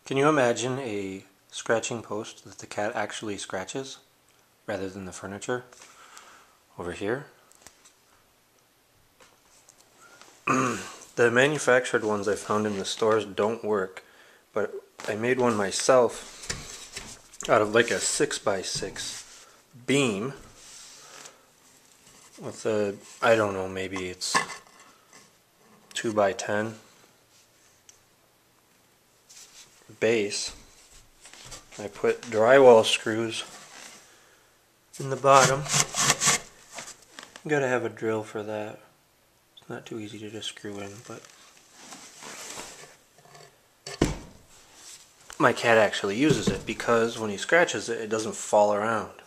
Can you imagine a scratching post that the cat actually scratches rather than the furniture over here? The manufactured ones I found in the stores don't work, but I made one myself out of like a 6x6 beam with a, I don't know, maybe it's 2x10 base. I put drywall screws in the bottom. You gotta have a drill for that. It's not too easy to just screw in, but my cat actually uses it because when he scratches it, it doesn't fall around.